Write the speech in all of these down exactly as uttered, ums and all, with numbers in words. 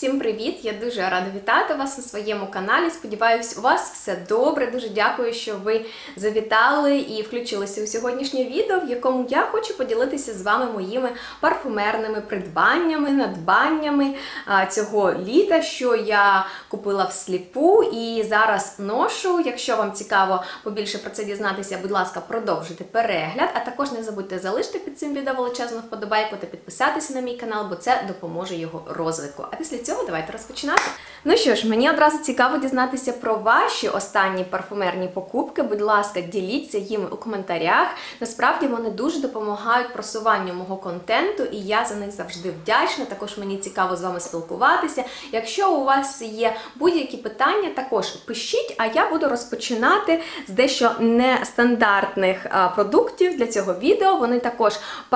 Всім привіт! Я дуже рада вітати вас на своєму каналі. Сподіваюсь, у вас все добре. Дуже дякую, що ви завітали і включилися у сьогоднішнє відео, в якому я хочу поділитися з вами моїми парфумерними придбаннями, надбаннями цього літа, що я купила всліпу і зараз ношу. Якщо вам цікаво побільше про це дізнатися, будь ласка, продовжуйте перегляд, а також не забудьте залишити під цим відео величезну вподобайку та підписатися на мій канал, бо це допоможе його розвитку. А після цього давайте розпочинати. Ну що ж, мені одразу цікаво дізнатися про ваші останні парфумерні покупки. Будь ласка, діліться їми у коментарях. Насправді вони дуже допомагають просуванню мого контенту, і я за них завжди вдячна. Також мені цікаво з вами спілкуватися. Якщо у вас є будь-які питання, також пишіть, а я буду розпочинати з дещо нестандартних продуктів для цього відео. Вони також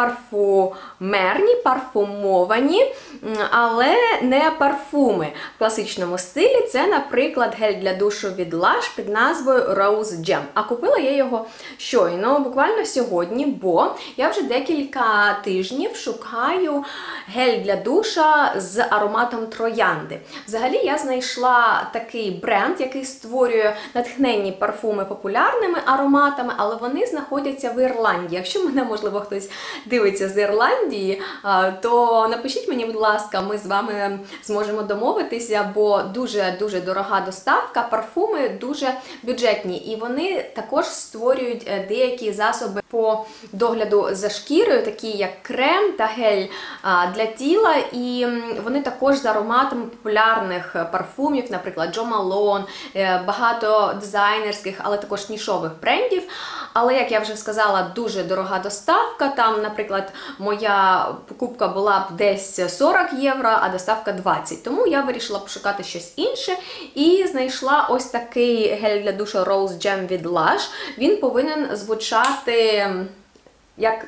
парфумерні, парфумовані, але не парфуми в класичному стилі. Це, наприклад, гель для душу від Lush під назвою Rose Jam. А купила я його щойно, буквально сьогодні, бо я вже декілька тижнів шукаю гель для душа з ароматом троянди. Взагалі, я знайшла такий бренд, який створює натхненні парфуми популярними ароматами, але вони знаходяться в Ірландії. Якщо мене, можливо, хтось дивиться з Ірландії, то напишіть мені, будь ласка, ми з вами зможемо домовитися, бо дуже-дуже дорога доставка, парфуми дуже бюджетні, і вони також створюють деякі засоби по догляду за шкірою, такі як крем та гель для тіла, і вони також з ароматами популярних парфумів, наприклад, Jo Malone, багато дизайнерських, але також нішових брендів. Але, як я вже сказала, дуже дорога доставка. Там, наприклад, моя покупка була б десь сорок євро, а доставка двадцять. Тому я вирішила пошукати щось інше і знайшла ось такий гель для душу Rose Jam від Lush. Він повинен звучати як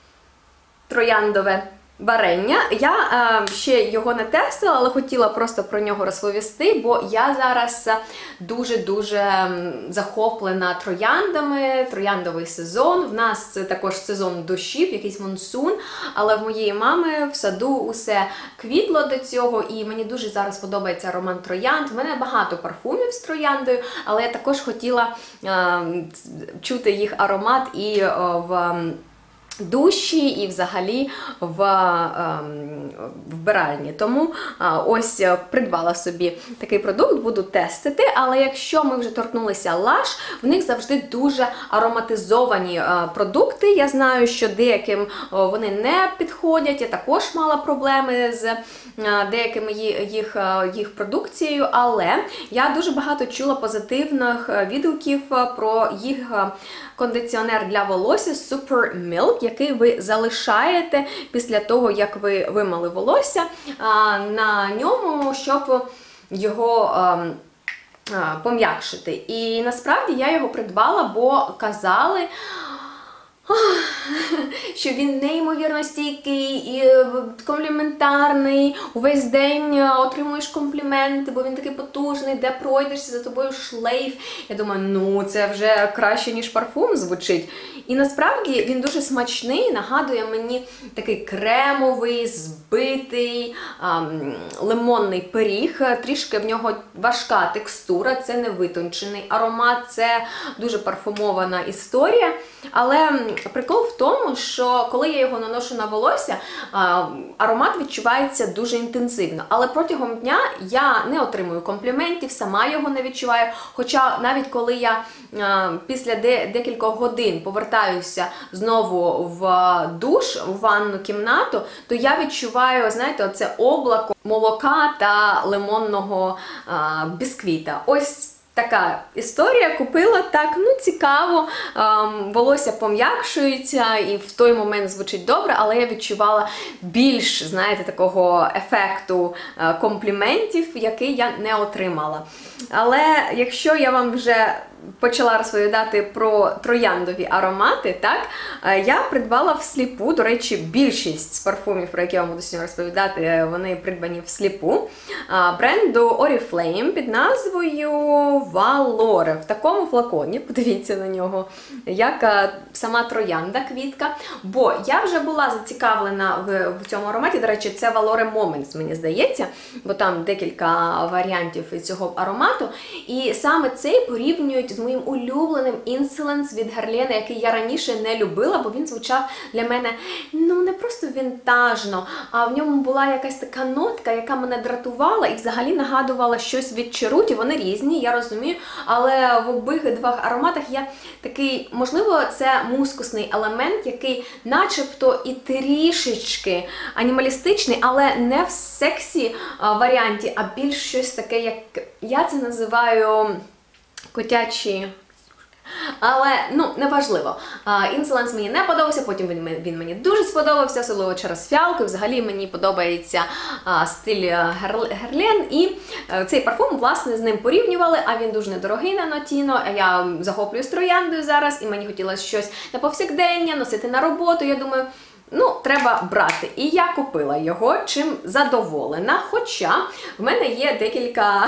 трояндове варення. Я е, ще його не тестила, але хотіла просто про нього розповісти, бо я зараз дуже-дуже захоплена трояндами, трояндовий сезон. В нас також сезон дощів, якийсь монсун, але в моєї мами в саду усе квітло до цього, і мені дуже зараз подобається аромат троянд. В мене багато парфумів з трояндою, але я також хотіла е, чути їх аромат і е, в душі і взагалі в е, вбиральні. Тому е, ось придбала собі такий продукт, буду тестити, але якщо ми вже торкнулися Lush, в них завжди дуже ароматизовані е, продукти. Я знаю, що деяким е, вони не підходять, я також мала проблеми з е, деякими їх, е, їх продукцією, але я дуже багато чула позитивних відгуків про їх кондиціонер для волосся Super Milk, який ви залишаєте після того, як ви вимили волосся на ньому, щоб його пом'якшити. І насправді я його придбала, бо казали, що він неймовірно стійкий і компліментарний, увесь день отримуєш компліменти, бо він такий потужний, де пройдешся, за тобою шлейф. Я думаю, ну це вже краще, ніж парфум звучить. І насправді він дуже смачний, нагадує мені такий кремовий, збитий, ем, лимонний пиріг. Трішки в нього важка текстура, це не витончений аромат, це дуже парфумована історія. Але прикол в тому, що коли я його наношу на волосся, аромат відчувається дуже інтенсивно. Але протягом дня я не отримую компліментів, сама його не відчуваю. Хоча навіть коли я після декількох годин повертаюся знову в душ, в ванну кімнату, то я відчуваю, знаєте, оце облако молока та лимонного бісквіта. Ось така історія, купила так, ну цікаво, ем, волосся пом'якшується і в той момент звучить добре, але я відчувала більш, знаєте, такого ефекту е, компліментів, який я не отримала. Але якщо я вам вже почала розповідати про трояндові аромати, так, я придбала всліпу, до речі, більшість з парфумів, про які я вам буду сьогодні розповідати, вони придбані всліпу. бренду Oriflame під назвою Valore. В такому флаконі, подивіться на нього, як сама троянда, квітка. Бо я вже була зацікавлена в, в цьому ароматі, до речі, це Valore Moments, мені здається, бо там декілька варіантів цього аромату. І саме цей порівнюють з моїм улюбленим Insolence від Guerlain, який я раніше не любила, бо він звучав для мене, ну, не просто вінтажно, а в ньому була якась така нотка, яка мене дратувала і взагалі нагадувала щось від Cheruti. Вони різні, я розумію, але в обох двох ароматах є такий, можливо, це мускусний елемент, який начебто і трішечки анімалістичний, але не в сексі варіанті, а більш щось таке, як я це називаю котячі. Але, ну, неважливо. Insolence мені не подобався, потім він, він мені дуже сподобався, особливо через фіалки. Взагалі мені подобається а, стиль Guerlain. І а, цей парфум, власне, з ним порівнювали, а він дуже недорогий на Notino. А я захоплююсь трояндою зараз, і мені хотілося щось на повсякдення, носити на роботу. Я думаю, ну, треба брати. І я купила його, чим задоволена. Хоча в мене є декілька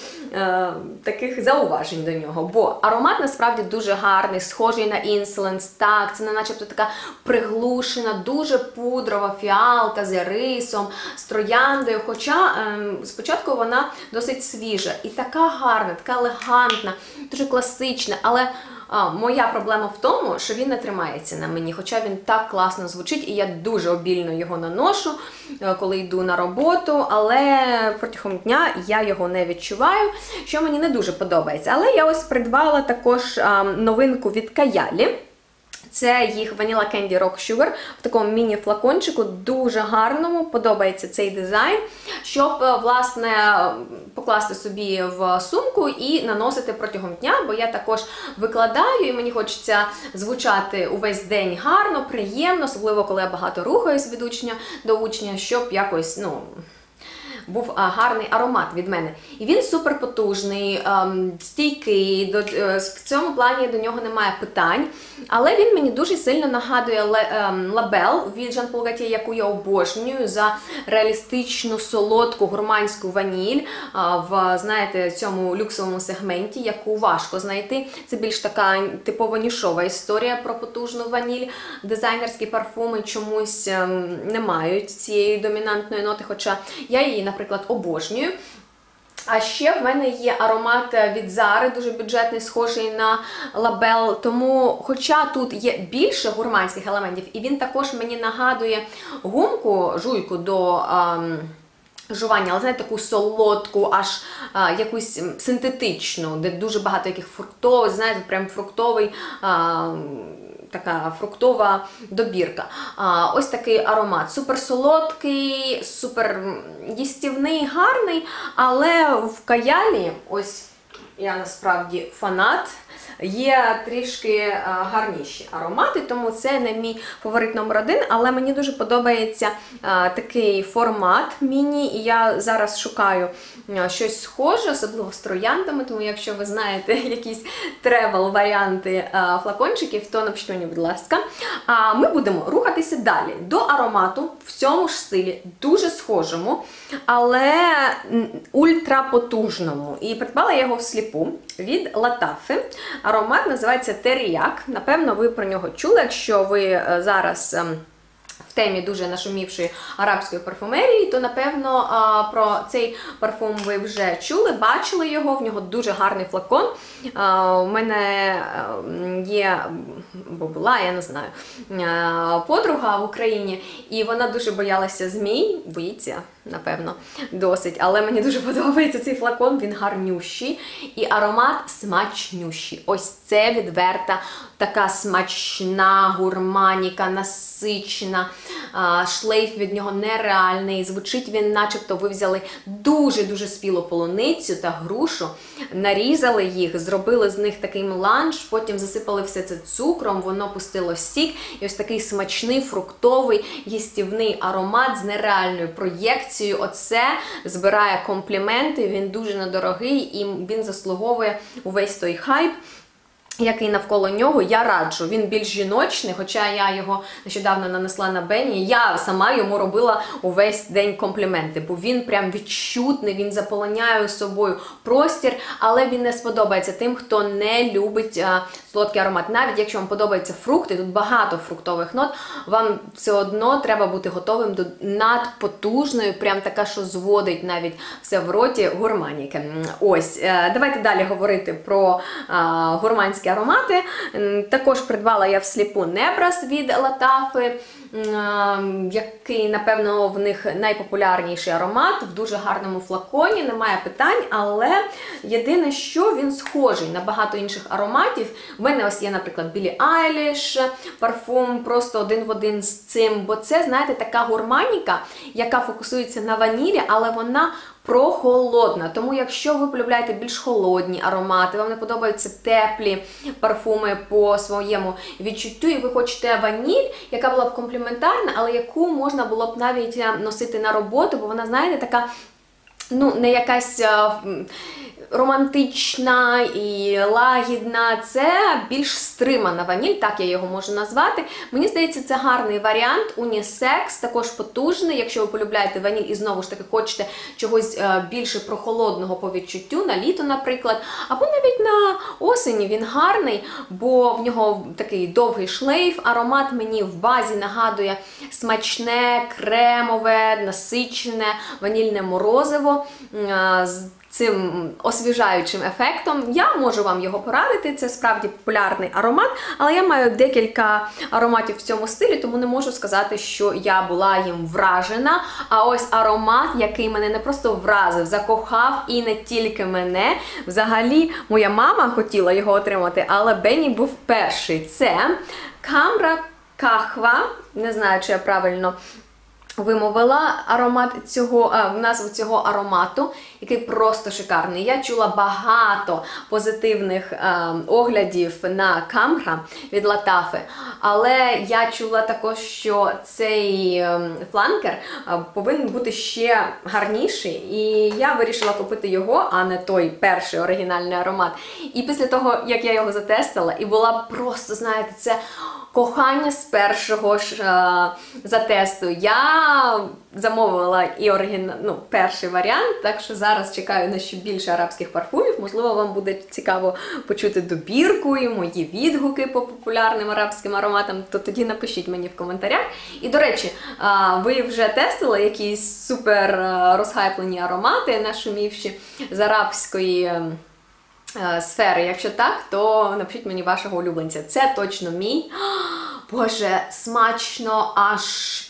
е, таких зауважень до нього. Бо аромат насправді дуже гарний, схожий на Insolence. Так, це не начебто така приглушена, дуже пудрова фіалка з рисом, з трояндою. Хоча е, спочатку вона досить свіжа. І така гарна, така елегантна, дуже класична. Але А, моя проблема в тому, що він не тримається на мені, хоча він так класно звучить, і я дуже обільно його наношу, коли йду на роботу, але протягом дня я його не відчуваю, що мені не дуже подобається. Але я ось придбала також а, новинку від Каялі. Це їх Vanilla Candy Rock Sugar в такому міні-флакончику, дуже гарному, подобається цей дизайн, щоб, власне, покласти собі в сумку і наносити протягом дня, бо я також викладаю, і мені хочеться звучати увесь день гарно, приємно, особливо, коли я багато рухаюсь від учня до учня, щоб якось, ну, був а, гарний аромат від мене. І він супер потужний, ем, стійкий, до, е, в цьому плані до нього немає питань. Але він мені дуже сильно нагадує Лабел від Jean Paul Gaultier, яку я обожнюю за реалістичну, солодку, гурманську ваніль а, в, знаєте, цьому люксовому сегменті, яку важко знайти. Це більш така типово нішова історія про потужну ваніль. Дизайнерські парфуми чомусь ем, не мають цієї домінантної ноти, хоча я її, наприклад, обожнюю. А ще в мене є аромат від Zara, дуже бюджетний, схожий на Лабел, тому, хоча тут є більше гурманських елементів, і він також мені нагадує гумку, жуйку до ем, жування, але, знаєте, таку солодку, аж а, якусь синтетичну, де дуже багато яких фруктових, знаєте, прям фруктовий, а, така фруктова добірка. А, ось такий аромат. Супер солодкий, супер їстівний, гарний, але в Каялі, ось я насправді фанат, є трішки а, гарніші аромати, тому це не мій фаворит номер один, але мені дуже подобається а, такий формат міні, і я зараз шукаю а, щось схоже, особливо з трояндами, тому якщо ви знаєте якісь тревел-варіанти а, флакончиків, то напишіть мені, будь ласка. А ми будемо рухатися далі до аромату в цьому ж стилі, дуже схожому, але ультрапотужному. І придбала я його всліпу від Латафи. Аромат називається Теріяк. Напевно, ви про нього чули, якщо ви зараз в темі дуже нашумівшої арабської парфумерії, то, напевно, про цей парфум ви вже чули, бачили його, в нього дуже гарний флакон. У мене є, бо була, я не знаю, подруга в Україні, і вона дуже боялася змій, боїться, напевно, досить, але мені дуже подобається цей флакон, він гарнющий, і аромат смачнющий. Ось це відверта, така смачна гурманіка, насичена, шлейф від нього нереальний, звучить він, начебто ви взяли дуже-дуже спілу полуницю та грушу, нарізали їх, зробили з них такий меланж, потім засипали все це цукром, воно пустило сік, і ось такий смачний, фруктовий, їстівний аромат з нереальною проєкцією. Оце збирає компліменти, він дуже недорогий і він заслуговує увесь той хайп. який навколо нього, я раджу. Він більш жіночний, хоча я його нещодавно нанесла на Бенні. Я сама йому робила увесь день компліменти, бо він прям відчутний, він заполоняє собою простір, але він не сподобається тим, хто не любить а, солодкий аромат. Навіть якщо вам подобаються фрукти, тут багато фруктових нот, вам все одно треба бути готовим до надпотужної, прям така, що зводить навіть все в роті, гурманіки. Ось, давайте далі говорити про а, гурманські аромати. Також придбала я всліпу Небрас від Латафи, який, напевно, в них найпопулярніший аромат, в дуже гарному флаконі, немає питань, але єдине, що він схожий на багато інших ароматів. В мене ось є, наприклад, Білі Айліш, парфум просто один в один з цим, бо це, знаєте, така гурманіка, яка фокусується на ванілі, але вона прохолодна. Тому якщо ви полюбляєте більш холодні аромати, вам не подобаються теплі парфуми по своєму відчуттю, і ви хочете ваніль, яка була б компліментарна, але яку можна було б навіть носити на роботу, бо вона, знаєте, така, ну, не якась романтична і лагідна, це більш стримана ваніль, так я його можу назвати. Мені здається, це гарний варіант, унісекс, також потужний, якщо ви полюбляєте ваніль і знову ж таки хочете чогось більше прохолодного по відчуттю, на літо, наприклад, або навіть на осені він гарний, бо в нього такий довгий шлейф, аромат мені в базі нагадує смачне, кремове, насичене ванільне морозиво з цим освіжаючим ефектом. Я можу вам його порадити, це справді популярний аромат, але я маю декілька ароматів в цьому стилі, тому не можу сказати, що я була їм вражена. А ось аромат, який мене не просто вразив, закохав і не тільки мене. Взагалі, моя мама хотіла його отримати, але Бенні був перший. Це Камра Кахва, не знаю, чи я правильно вимовила аромат цього, а, назву цього аромату, який просто шикарний. Я чула багато позитивних а, оглядів на Камра від Латафи, але я чула також, що цей а, фланкер а, повинен бути ще гарніший, і я вирішила купити його, а не той перший оригінальний аромат. І після того, як я його затестила, і була просто, знаєте, це кохання з першого ж а, затесту. Я замовила і оригінал, ну, перший варіант, так що зараз чекаю на ще більше арабських парфумів. Можливо, вам буде цікаво почути добірку і мої відгуки по популярним арабським ароматам, то тоді напишіть мені в коментарях. І, до речі, а, ви вже тестили якісь супер розхайплені аромати, нашумівші з арабської сфери? Якщо так, то напишіть мені вашого улюбленця. Це точно мій. Боже, смачно, аж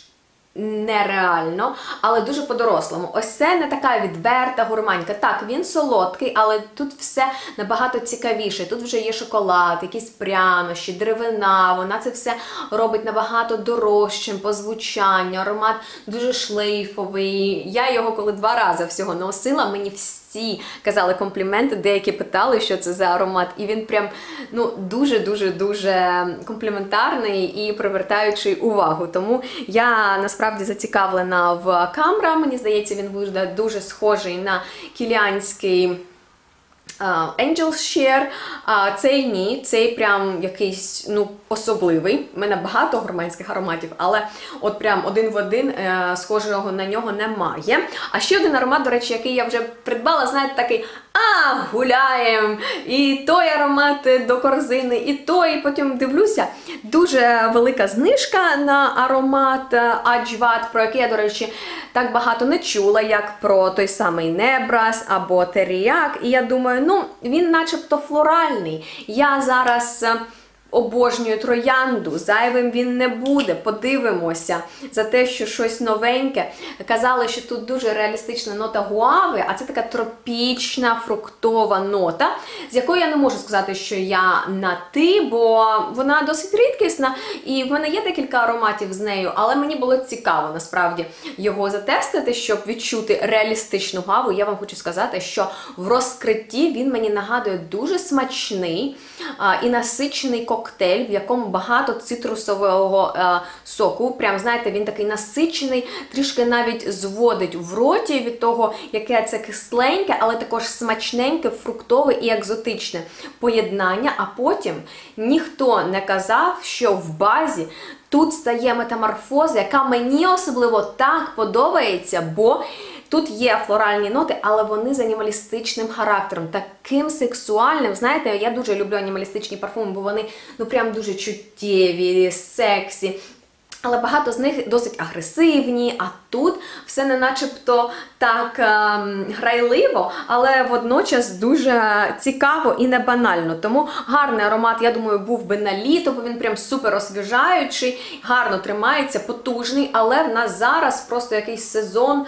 нереально, але дуже по-дорослому. Ось це не така відверта гурманька. Так, він солодкий, але тут все набагато цікавіше. Тут вже є шоколад, якісь прянощі, деревина. Вона це все робить набагато дорожчим по звучанню. Аромат дуже шлейфовий. Я його коли два рази всього носила, мені всі казали компліменти, деякі питали, що це за аромат. І він прям, ну, дуже-дуже-дуже компліментарний і привертаючий увагу. Тому я насправді зацікавлена в Камра. Мені здається, він буде дуже схожий на кіліанський Uh, Angel Share. Uh, цей ні, цей прям якийсь, ну, особливий. У мене багато гурманських ароматів, але от прям один в один uh, схожого на нього немає. А ще один аромат, до речі, який я вже придбала, знаєте, такий, а, гуляєм, і той аромат до корзини, і той, і потім дивлюся, дуже велика знижка на аромат Аджват, про який я, до речі, так багато не чула, як про той самий Небрас або Теріак, і я думаю, ну, він начебто флоральний. Я зараз обожнюю троянду, зайвим він не буде, подивимося за те, що щось новеньке. Казали, що тут дуже реалістична нота гуави, а це така тропічна фруктова нота, з якою я не можу сказати, що я на ти, бо вона досить рідкісна, і в мене є декілька ароматів з нею, але мені було цікаво, насправді, його затестити, щоб відчути реалістичну гуаву. Я вам хочу сказати, що в розкритті він мені нагадує дуже смачний а, і насичений коктейль. коктейль, в якому багато цитрусового е, соку. Прям, знаєте, він такий насичений, трішки навіть зводить в роті від того, яке це кисленьке, але також смачненьке, фруктове і екзотичне поєднання. А потім ніхто не казав, що в базі тут стає метаморфоза, яка мені особливо так подобається, бо тут є флоральні ноти, але вони з анімалістичним характером, таким сексуальним. Знаєте, я дуже люблю анімалістичні парфуми, бо вони, ну, прям дуже чуттєві, сексі. Але багато з них досить агресивні, а тут все не начебто так ем, грайливо, але водночас дуже цікаво і не банально. Тому гарний аромат, я думаю, був би на літо, бо він прям супер освіжаючий, гарно тримається, потужний, але в нас зараз просто якийсь сезон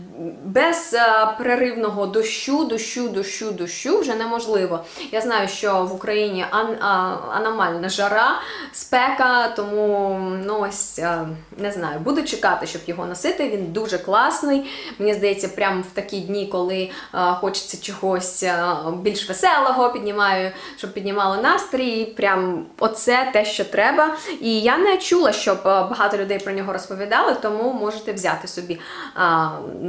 без е, переривного дощу, дощу, дощу, дощу вже неможливо. Я знаю, що в Україні ан, а, аномальна жара, спека, тому, ну ось, не знаю, буду чекати, щоб його носити, він дуже класний. Мені здається, прямо в такі дні, коли а, хочеться чогось а, більш веселого, піднімаю, щоб піднімало настрій, прям оце те, що треба. І я не чула, щоб а, багато людей про нього розповідали, тому можете взяти собі а,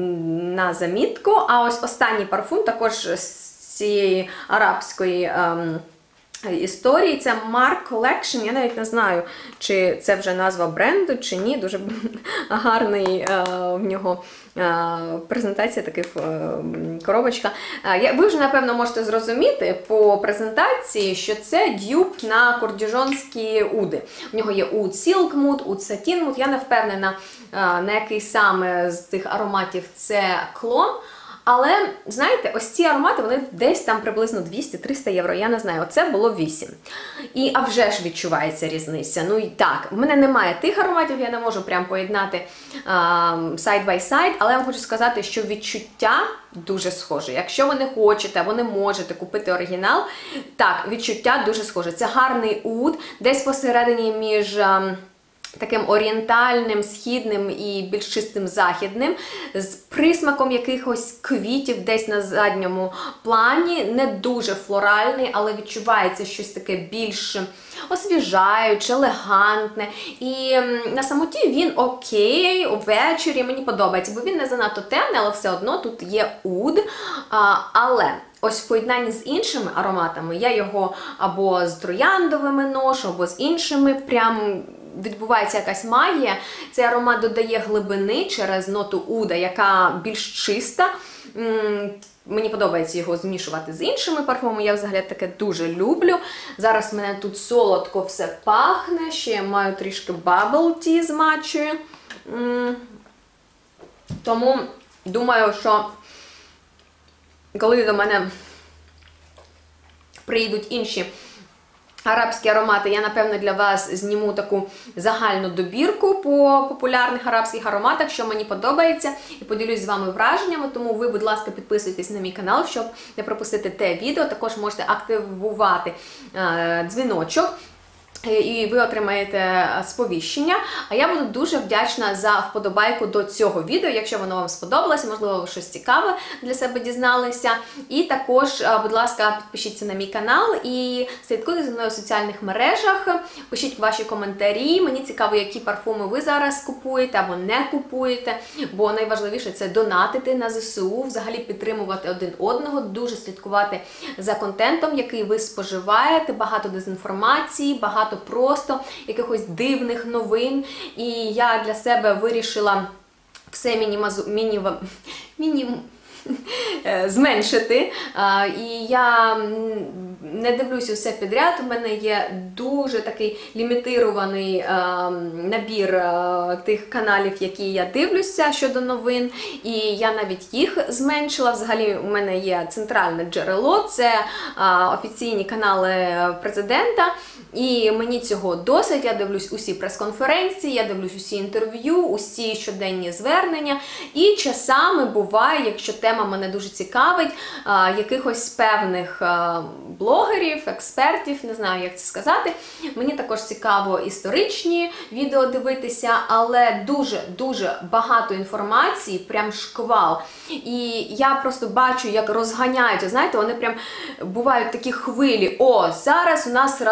на замітку. А ось останній парфум, також з цієї арабської а, історії, це Mark Collection. Я навіть не знаю, чи це вже назва бренду, чи ні. Дуже гарний е, в нього е, презентація, така е, коробочка. Е, ви вже, напевно, можете зрозуміти по презентації, що це дюб на кордіжонські уди. У нього є Oud Silk Mood, Oud Satin Mood. Я не впевнена, е, на який саме з тих ароматів це клон. Але, знаєте, ось ці аромати, вони десь там приблизно двісті-триста євро, я не знаю, оце було вісім. І, а вже ж відчувається різниця. Ну і так, в мене немає тих ароматів, я не можу прям поєднати сайд бай сайд, але я вам хочу сказати, що відчуття дуже схоже. Якщо ви не хочете або не можете купити оригінал, так, відчуття дуже схоже. Це гарний уд, десь посередині між таким орієнтальним, східним і більш чистим західним, з присмаком якихось квітів десь на задньому плані, не дуже флоральний, але відчувається щось таке більш освіжаюче, елегантне. І на самоті він окей, увечері, мені подобається, бо він не занадто темний, але все одно тут є уд. А, але ось в поєднанні з іншими ароматами, я його або з трояндовими ношу, або з іншими, прям відбувається якась магія. Цей аромат додає глибини через ноту уда, яка більш чиста. Мені подобається його змішувати з іншими парфумами, я взагалі таке дуже люблю. Зараз в мене тут солодко все пахне, ще я маю трішки bubble tea з матчею. Тому думаю, що коли до мене приїдуть інші арабські аромати, я, напевно, для вас зніму таку загальну добірку по популярних арабських ароматах, що мені подобається, і поділюсь з вами враженнями, тому ви, будь ласка, підписуйтесь на мій канал, щоб не пропустити те відео, також можете активувати е, дзвіночок, і ви отримаєте сповіщення. А я буду дуже вдячна за вподобайку до цього відео, якщо воно вам сподобалося, можливо, ви щось цікаве для себе дізналися. І також, будь ласка, підпишіться на мій канал і слідкуйте за мною в соціальних мережах, пишіть ваші коментарі. Мені цікаво, які парфуми ви зараз купуєте або не купуєте, бо найважливіше це донатити на ЗСУ, взагалі підтримувати один одного, дуже слідкувати за контентом, який ви споживаєте, багато дезінформації, багато просто якихось дивних новин. І я для себе вирішила все мінімазу... мініва... мінім... зменшити. І я не дивлюся все підряд. У мене є дуже такий лімітирований набір тих каналів, які я дивлюся щодо новин. І я навіть їх зменшила. Взагалі у мене є центральне джерело, це офіційні канали президента. І мені цього досить, я дивлюсь усі прес-конференції, я дивлюсь усі інтерв'ю, усі щоденні звернення. І часами буває, якщо тема мене дуже цікавить, якихось певних блогерів, експертів, не знаю, як це сказати. Мені також цікаво історичні відео дивитися, але дуже-дуже багато інформації, прям шквал. І я просто бачу, як розганяються, знаєте, вони прям бувають такі хвилі. О, зараз у нас розгон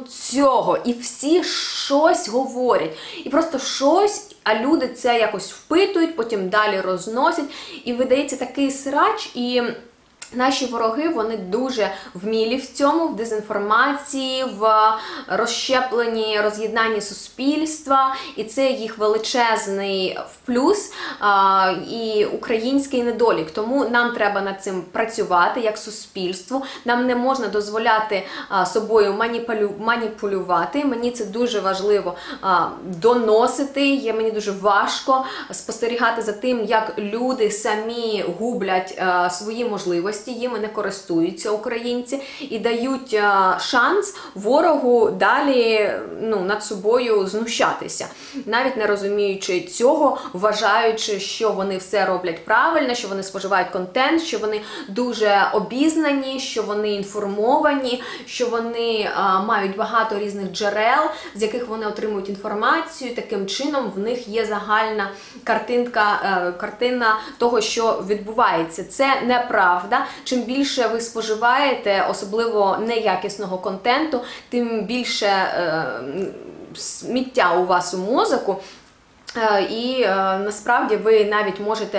цього. І всі щось говорять. І просто щось, а люди це якось впитують, потім далі розносять. І видається такий срач, і наші вороги, вони дуже вмілі в цьому, в дезінформації, в розщепленні, роз'єднанні суспільства, і це їх величезний плюс а, і український недолік. Тому нам треба над цим працювати як суспільству. Нам не можна дозволяти а, собою маніпулю, маніпулювати. Мені це дуже важливо а, доносити. Є, мені дуже важко спостерігати за тим, як люди самі гублять а, свої можливості. Їми не користуються українці і дають а, шанс ворогу далі ну, над собою знущатися. Навіть не розуміючи цього, вважаючи, що вони все роблять правильно, що вони споживають контент, що вони дуже обізнані, що вони інформовані, що вони а, мають багато різних джерел, з яких вони отримують інформацію. Таким чином в них є загальна картинка, а, картина того, що відбувається. Це неправда. Чим більше ви споживаєте, особливо неякісного контенту, тим більше е, сміття у вас у мозку. Е, і е, насправді ви навіть можете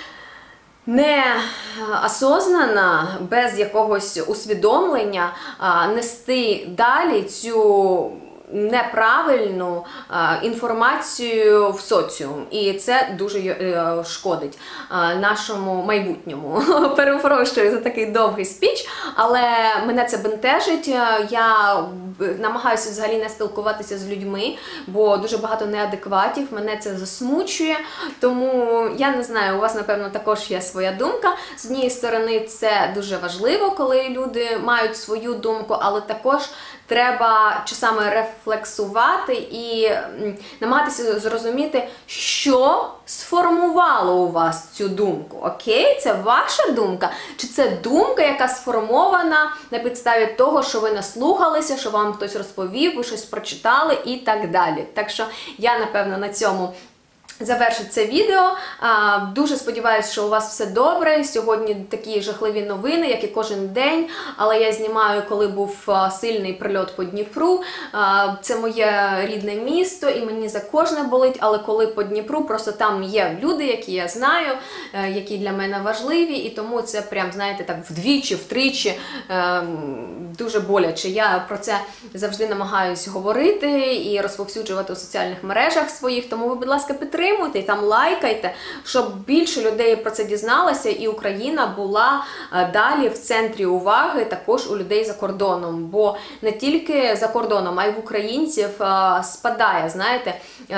не осознано, без якогось усвідомлення е, нести далі цю неправильну а, інформацію в соціум. І це дуже е, шкодить а, нашому майбутньому. Перепрошую за такий довгий спіч, але мене це бентежить. Я намагаюся взагалі не спілкуватися з людьми, бо дуже багато неадекватів, мене це засмучує. Тому я не знаю, у вас, напевно, також є своя думка. З однієї сторони, це дуже важливо, коли люди мають свою думку, але також треба часами рефлексувати і намагатися зрозуміти, що сформувало у вас цю думку. Окей, це ваша думка? Чи це думка, яка сформована на підставі того, що ви наслухалися, що вам хтось розповів, ви щось прочитали і так далі. Так що я, напевно, на цьому завершу це відео. Дуже сподіваюся, що у вас все добре. Сьогодні такі жахливі новини, як і кожен день. Але я знімаю, коли був сильний прильот по Дніпру. Це моє рідне місто, і мені за кожне болить. Але коли по Дніпру, просто там є люди, які я знаю, які для мене важливі. І тому це прям, знаєте, так вдвічі, втричі дуже боляче. Я про це завжди намагаюся говорити і розповсюджувати у соціальних мережах своїх. Тому ви, будь ласка, підтримуйте. Підтримуйте і там лайкайте, щоб більше людей про це дізналося і Україна була далі в центрі уваги також у людей за кордоном. Бо не тільки за кордоном, а й в українців спадає, знаєте,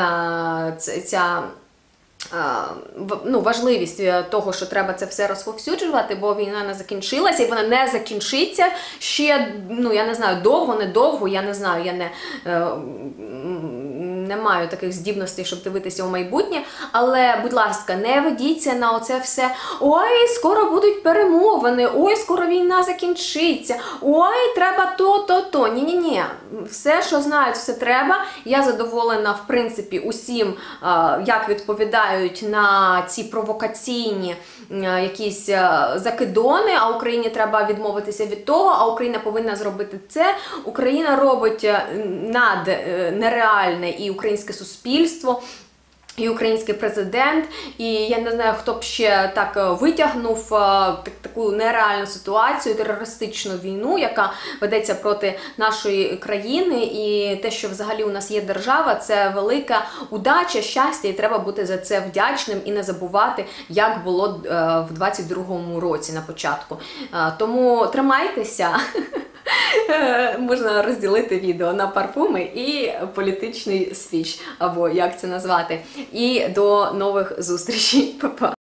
ця ну, важливість того, що треба це все розповсюджувати, бо війна не закінчилася, і вона не закінчиться ще, ну, я не знаю, довго, недовго, я не знаю, я не... не маю таких здібностей, щоб дивитися у майбутнє, але, будь ласка, не ведіться на оце все. Ой, скоро будуть перемовини, ой, скоро війна закінчиться, ой, треба то, то, то. Ні-ні-ні, все, що знають, все треба. Я задоволена, в принципі, усім, як відповідають на ці провокаційні якісь закидони, а Україні треба відмовитися від того, а Україна повинна зробити це. Україна робить над нереальне і українське суспільство, і український президент, і я не знаю, хто б ще так витягнув так, таку нереальну ситуацію, терористичну війну, яка ведеться проти нашої країни, і те, що взагалі у нас є держава, це велика удача, щастя, і треба бути за це вдячним і не забувати, як було в двадцять другому році на початку. Тому тримайтеся. Можна розділити відео на парфуми і політичний спіч, або як це назвати. І до нових зустрічей. Па-па!